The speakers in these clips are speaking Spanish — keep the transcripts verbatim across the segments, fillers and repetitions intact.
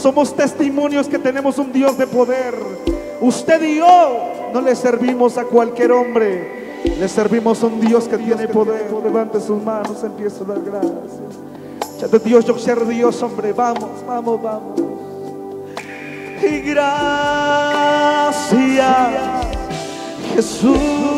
Somos testimonios que tenemos un Dios de poder. Usted y yo no le servimos a cualquier hombre, le servimos a un Dios que tiene poder. Levante sus manos, empieza a dar gracias. Ya de Dios, yo quiero Dios, hombre. Vamos, vamos, vamos. Y gracias, Jesús.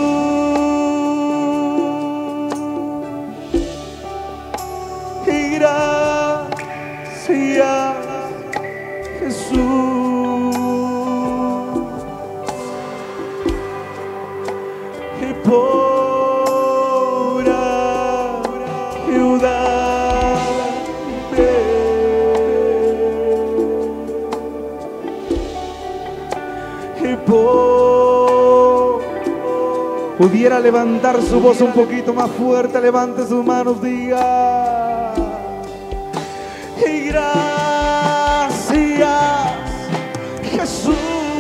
Y gracias, Jesús. Y por ayudarme. Y por... Pudiera levantar su voz un poquito más fuerte. Levante sus manos, diga. Y gracias, Jesús.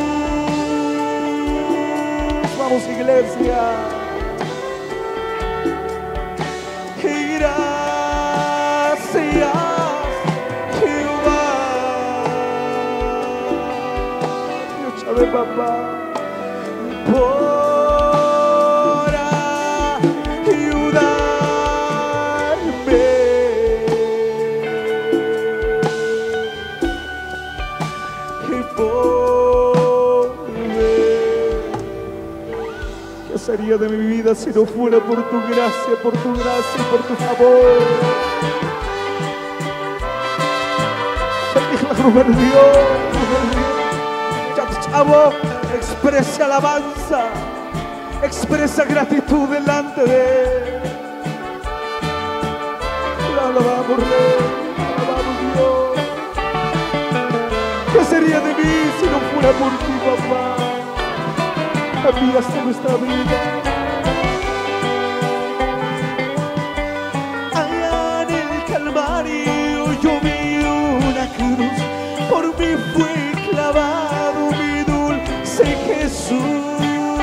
Vamos, iglesia. Y gracias, Jehová. Dios sabe, papá, por sería de mi vida si no fuera por tu gracia, por tu gracia y por tu favor. Ruben Dios, chavo, expresa alabanza, expresa gratitud delante de Él. Alabamos, Rey, alabamos, Dios. ¿Qué sería de mí si no fuera por ti, papá? Cambiaste nuestra vida. Allá en el Calvario yo vi una cruz, por mí fue clavado mi dulce Jesús.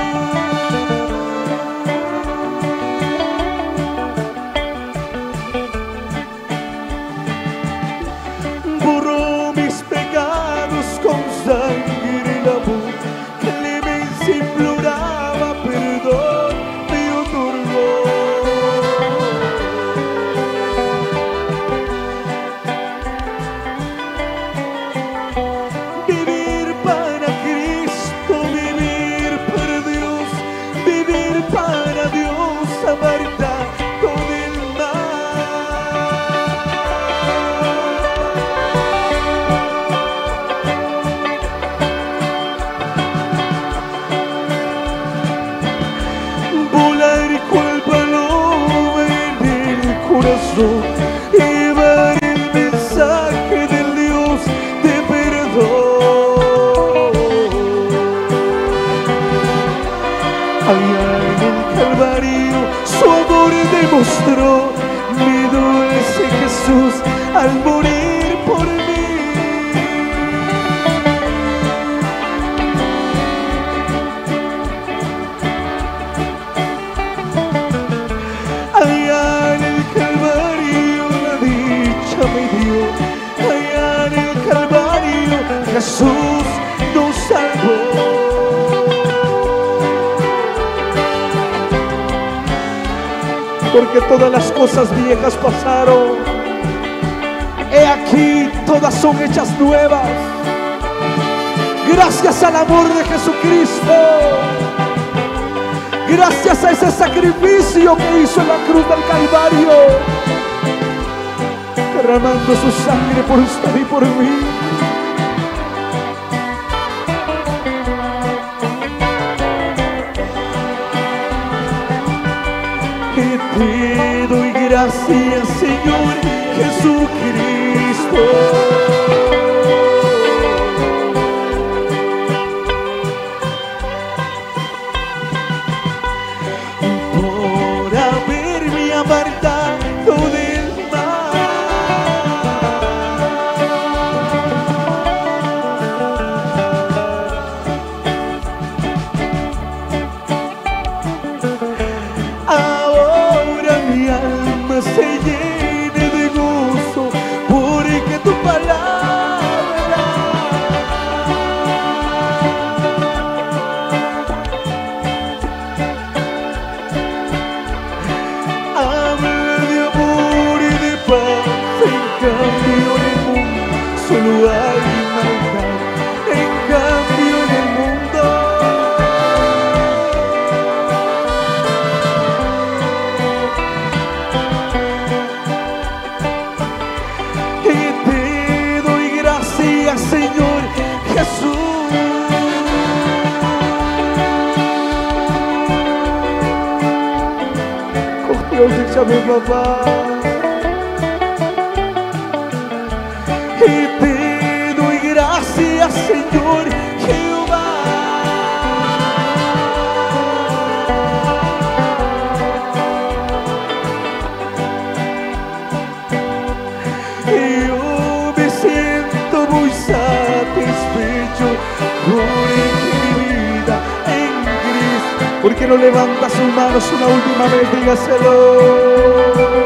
Borró mis pecados con sangre y amor. Imploraba perdón, me otorgó. Vivir para Cristo, vivir para Dios, vivir para Dios, amar tanto del llevar el mensaje del Dios de perdón. Allá en el Calvario su amor demostró mi dulce Jesús al morir por mí. Allá en el Calvario me dio, allá en el Calvario Jesús nos salvó. Porque todas las cosas viejas pasaron, he aquí todas son hechas nuevas, gracias al amor de Jesucristo, gracias a ese sacrificio que hizo en la cruz del Calvario, derramando su sangre por usted y por mí. Que te doy gracias, Señor Jesucristo. Por haberme apartado del se llene de gozo, porque tu palabra escúchame, papá. Y te doy gracias, Señor Jehová. Y yo me siento muy satisfecho por mi vida en Cristo. ¿Por qué no levanta sus manos una última vez? Dígaselo.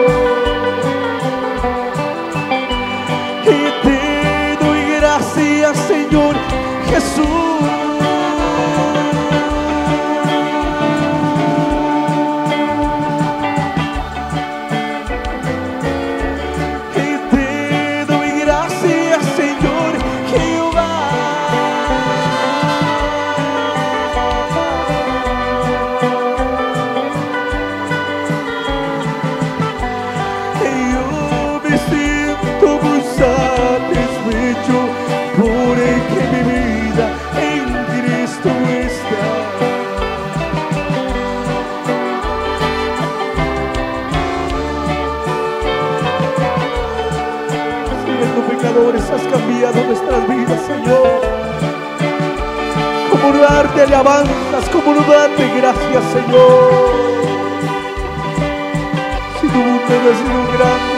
Gracias, Señor Jesús. Y te doy gracias, Señor Jehová. Y yo me siento muy satisfecho por el que mi vida en Cristo está. Siendo pecadores has cambiado nuestras vidas, Señor. Como no darte alabanzas, como no darte gracias, Señor. Si tu bondad ha sido grande,